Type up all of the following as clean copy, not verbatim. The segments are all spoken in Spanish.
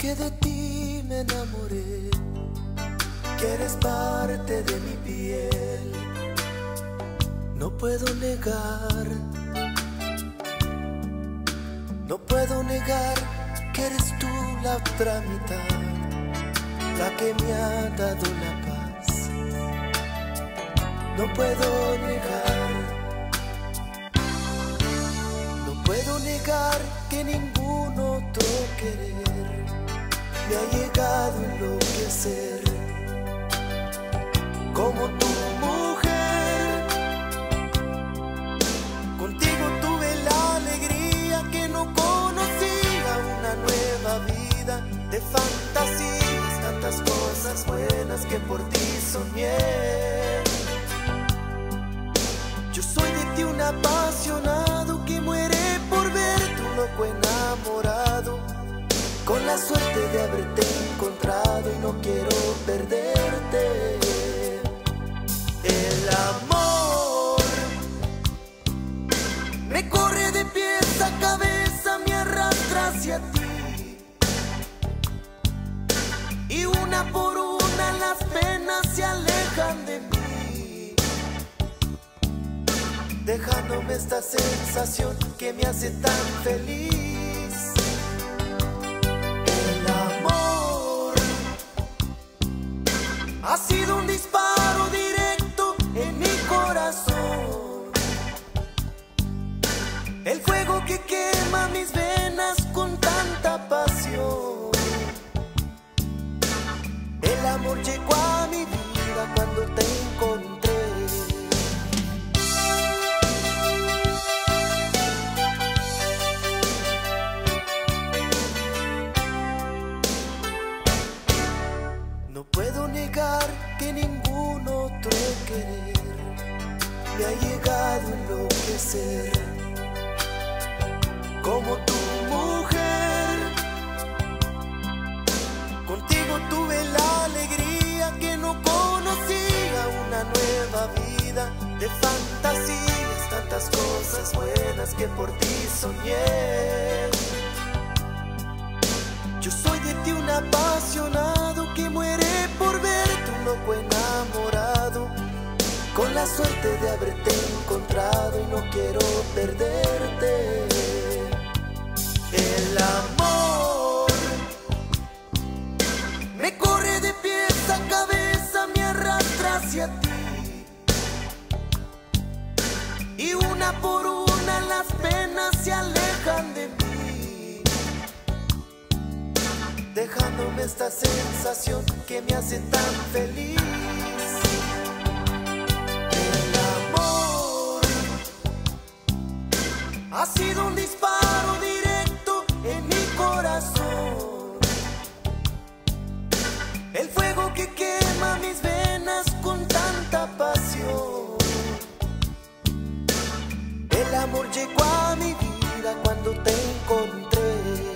que de ti me enamoré, que eres parte de mi piel. No puedo negar, no puedo negar que eres tú la otra mitad, la que me ha dado la paz. No puedo negar, no puedo negar que ningún otro querer me ha llegado a enloquecer como tu mujer. Contigo tuve la alegría que no conocía, una nueva vida de fantasías, tantas cosas buenas que por ti soñé. Yo soy de ti un apasionado que muere por verte, un loco enamorado, con la suerte de haberte encontrado y no quiero perderte. El amor me corre de pies a cabeza, me arrastra hacia ti, y una por una las penas se alejan de mí, dejándome esta sensación que me hace tan feliz. Ha sido un disparo directo en mi corazón, el fuego que quema mis venas con tanta pasión. El amor llegó a mi vida cuando te encontré. No puedo negar que ningún otro querer me ha llegado a enloquecer como tu mujer. Contigo tuve la alegría que no conocía, una nueva vida de fantasías, tantas cosas buenas que por ti soñé. Yo soy de ti un apasionado que muere por verte, un loco enamorado, con la suerte de haberte encontrado y no quiero perderte. El amor me corre de pies a cabeza, me arrastra hacia ti, y una por una las penas se alejan de mí, dejándome esta sensación que me hace tan feliz. El amor ha sido un disparo directo en mi corazón, el fuego que quema mis venas con tanta pasión. El amor llegó a mi vida cuando te encontré.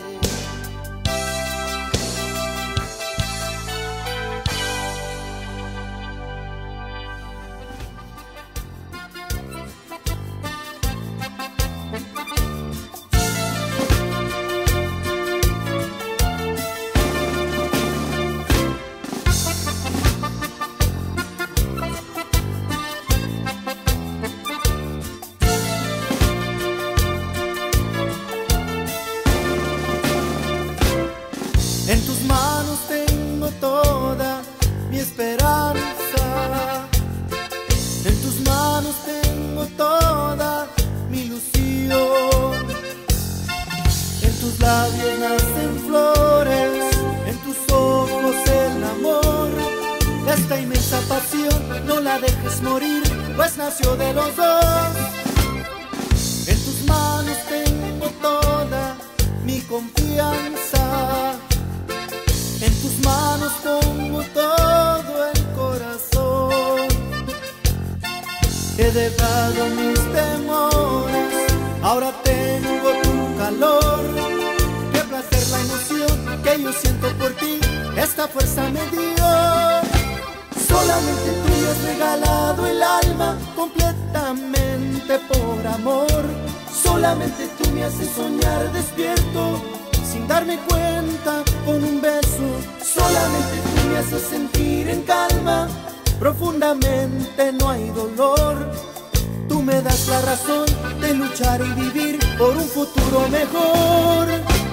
En tus manos tengo toda mi esperanza, en tus manos tengo toda mi ilusión, en tus labios nacen flores, en tus ojos el amor. Esta inmensa pasión no la dejes morir, pues nació de los dos. En tus manos tengo toda mi confianza, en tus manos pongo todo el corazón. He dejado mis temores, ahora tengo tu calor. Qué placer la emoción que yo siento por ti, esta fuerza me dio. Solamente tú me has regalado el alma completamente por amor. Solamente tú me haces soñar despierto sin darme cuenta, con un beso. Solamente tú me haces sentir en calma. Profundamente no hay dolor. Tú me das la razón de luchar y vivir por un futuro mejor.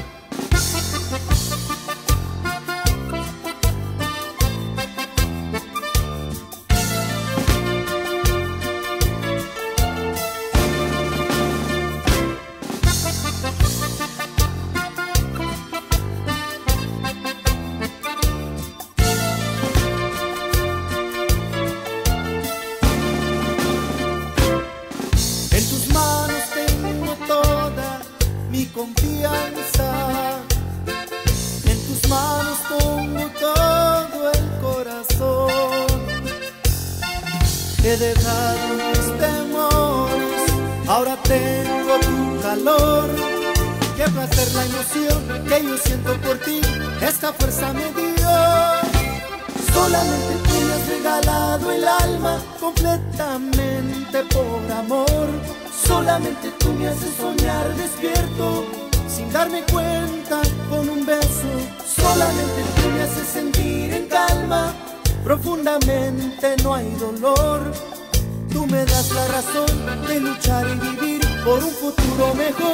En tus manos tengo toda mi confianza. En tus manos pongo todo el corazón. He dejado mis temores, ahora tengo tu calor. Qué placer la emoción que yo siento por ti, esta fuerza me dio. Solamente tú me has regalado el alma, Completamente por amor. solamente tú me haces soñar despierto. Sin darme cuenta, con un beso. Solamente tú me haces sentir en calma. Profundamente no hay dolor. Tú me das la razón de luchar y vivir por un futuro mejor.